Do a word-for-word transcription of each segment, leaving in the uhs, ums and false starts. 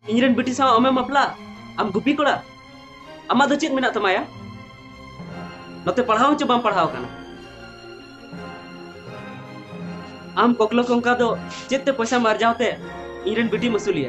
इनरेन बेटी साव अमे मपला आम गुपी कोड़ा आमा दो चेत मेना तमाया नोते पढ़ाओ च बाम पढ़ाओ काना आम कोकलो कोंका दो चेत ते पैसा मारजावते इनरेन बेटी मसूलिया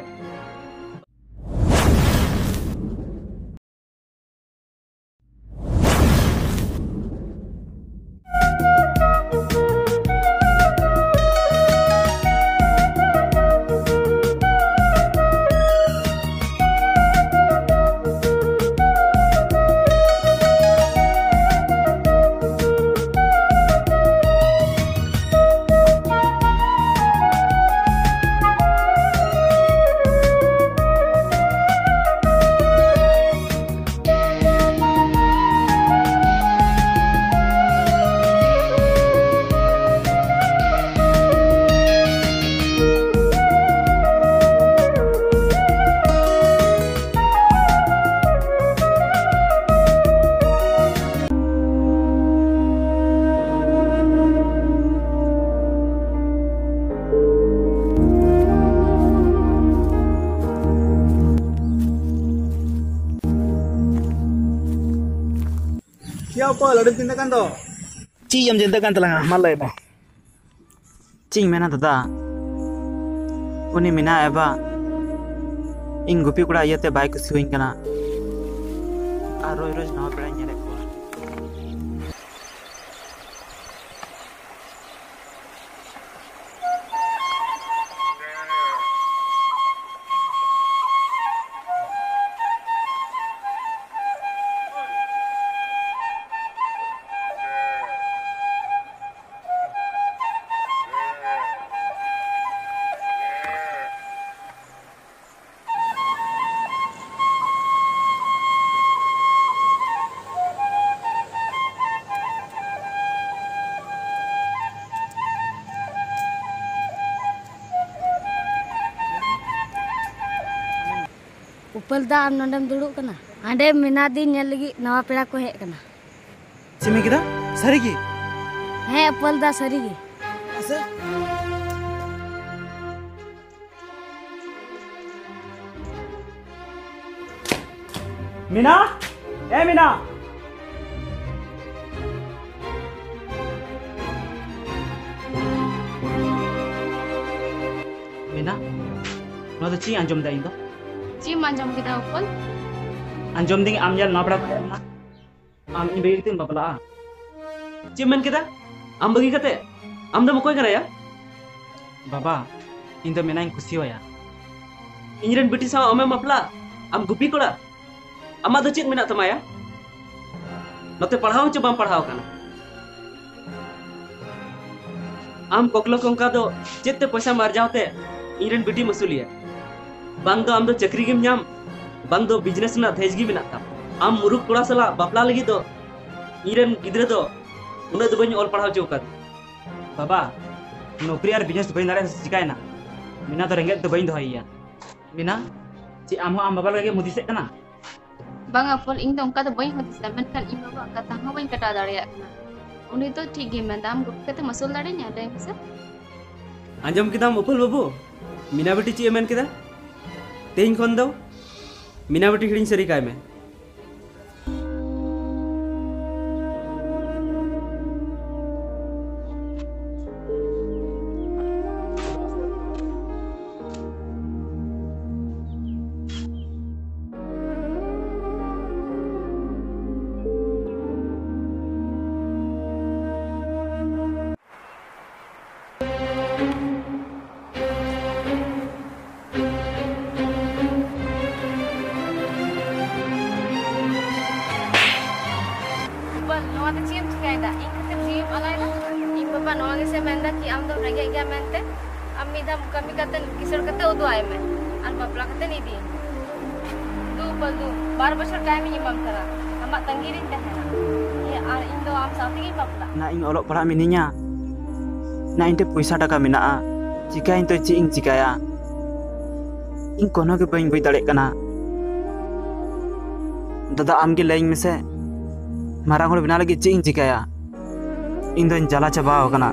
Siapa Paul, ada tindakan tuh? Ci yang tindakan telah malai ba. Cing mena tada. Uni mina eba. Ing gupi kuda ayate baik suing kana. Aro roz nawa pera nyere ko. Upal दा am nondam duduk kana. Ande minadi nyel lagi nawa pera ko hek kana. Simi kita? Sari ki? He upal दा sari gi. Asa? Mina? Eh Mina? Mina? Nó tuh ci anjom dah itu. Ci manjam kita upal. Anjom ding am jal nabrak na. Am ini bagi tin bapala. Chiman kita am bagi kate am da mokoy kana ya Baba, ini tuh menaing kusi ya. इनरेन बेटी साव अमे मपला आम गुपी कोड़ा आमा दो चेत मेना तमाया नोते पढ़ाओ च balm पढ़ाओ काना आम कोकलो कोंका दो चेत ते पैसा मारजावते इनरेन बेटी मसूलिया बांग दो आम दो चक्री गिम ᱧᱟᱢ बांग दो बिजनेस ना धेज गी मेना ताम आम मुरुक कोड़ा सला बापला लगी दो इनरेन गिद्रे दो उना दो बनी ऑल पढ़ाओ चौका Baba, नौकरी और बिजनेस बइन दारे सिकाय ना. Mina tuh renget tuh bइन दोहैया. Mina, ci am am baba lagi mudi sek kana. Bang upal ing dong kata boy mati saman kan ibu bapa kata hang boy kata dari akna. Uni to ठीक है मैं दाम गुप kata masul dari nya ada bisa. Anjum किदा उपल बाबू मीना बेटी ची एमन किदा तेहिं खन दो मीना बेटी हिड़िंग सरी काय में kami kata kisar kata udu ay me al bapla kata ni di tu baldu bar bashar kaya mi imam kara amak tanggirin teh ya al indo am sati gi bapla Na ing olok para mininya. Na inte puisa taka minaa. Jika into ci ing jikaya. Ing kono ke baing bai dalek kana. Dada am ge laing mese. Marang hol bina lagi ci ing jikaya. Ing do jala chaba kana.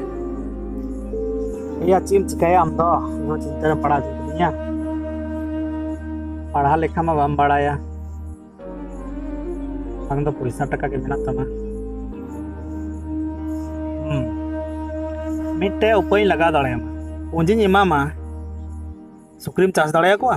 Iya cim cikaya am toh, no cinta pada dunia. पढ़ा लिखा मा बम बड़ाया बंग तो पैसा टका के मेना तमा मिट्टे उपाय लगा दाड़े पूंजी एमामा सुक्रीम चास दाड़े को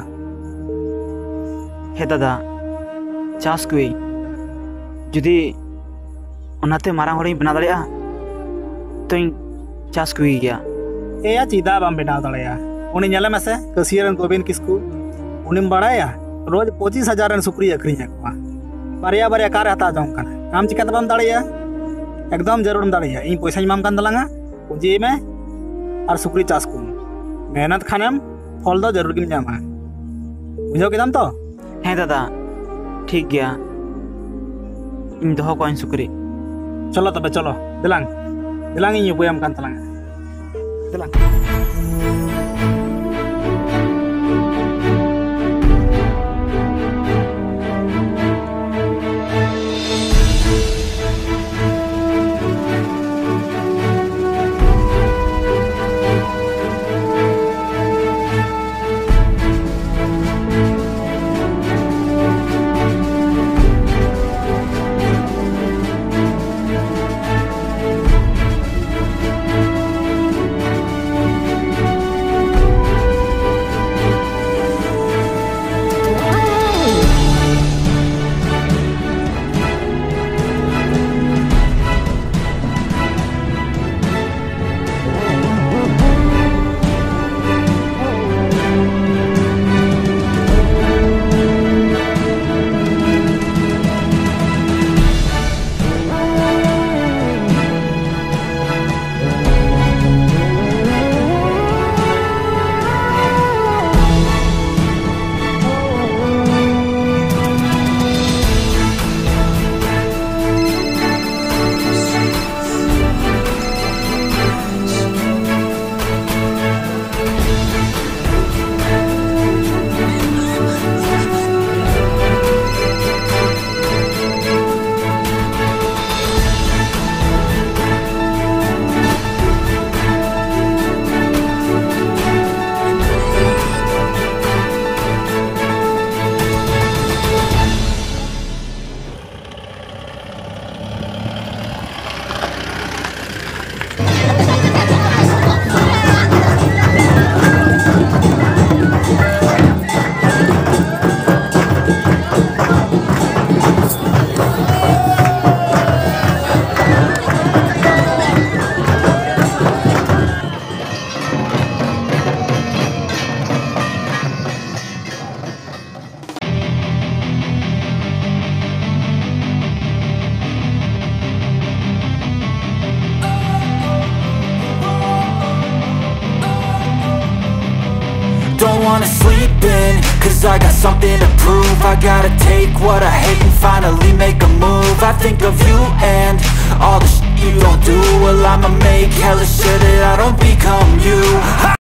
हे दादा चास कोई जुदी उनाते मारांग होड़ी बना दाड़े तो चास कोई गया ए या चीदा बम बना दाड़े उनी नेला में से कसियरन गोविंद किसकू उनी बड़ाया रोज पच्चीस हजार रन सुक्री अक्रीन को बारिया बारिया कार हता जों कना आम चिकाते बम दाड़े एकदम जरूर दाड़े इन पैसा इमाम कान दलांगा पूंजी में और सुक्री चास को मेहनत खानेम फल दो जरूर गिम जामा बुझो केदाम तो हे दादा ठीक गया इन दोहो को इन सुक्री चलो तबे चलो दिलांग दिलांग इन उपायम कान तलांगा दिलांग Don't wanna sleep in, cause I got something to prove. I gotta take what I hate and finally make a move. I think of you and all the shit you don't do. Well, I'ma make hella sure that I don't become you.